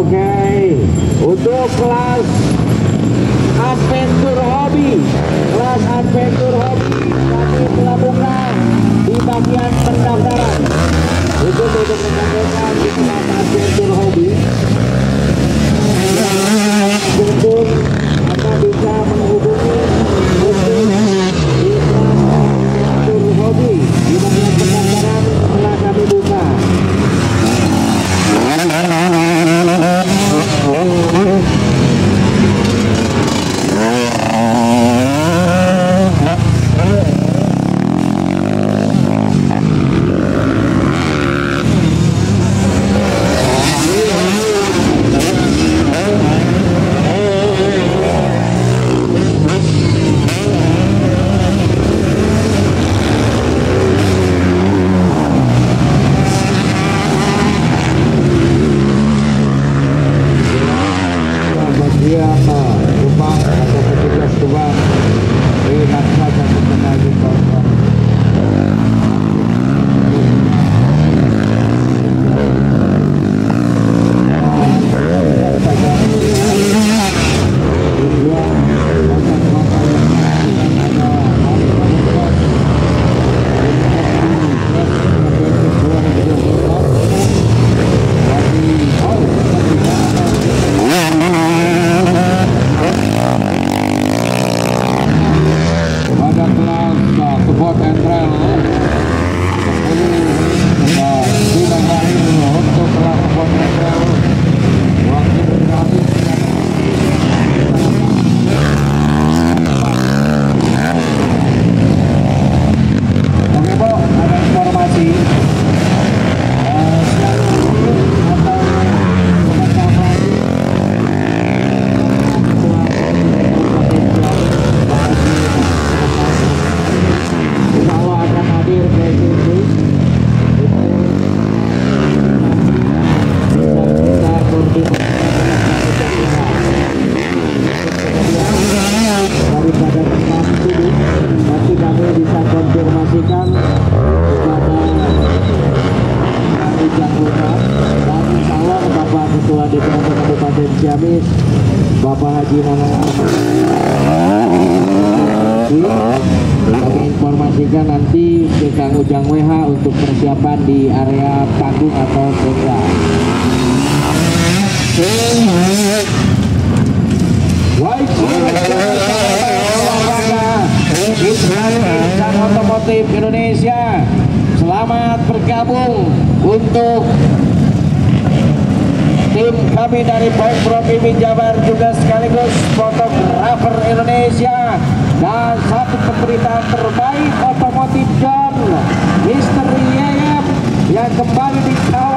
Oke, untuk kelas Adventure Hobby kami melakukan di bagian pendaftaran untuk mendapatkan di kelas Adventure Hobby. Untuk Anda bisa menghubungi untuk di kelas Adventure Hobby di bagian pendaftaran telah kami buka. Tubang atau petugas Tubang, lihat saja sebenarnya di bawah. Ciamis, Bapak Haji Nanang. Kami informasikan nanti ke Kang Ujang WH untuk persiapan di area panggung atau tenda. Dan Otomotif Indonesia, selamat bergabung untuk tim kami dari Pemprov IMI Jabar, juga sekaligus fotografer Indonesia dan satu pemberitaan terbaik otomotif John Mr. Yeyep yang kembali dikawal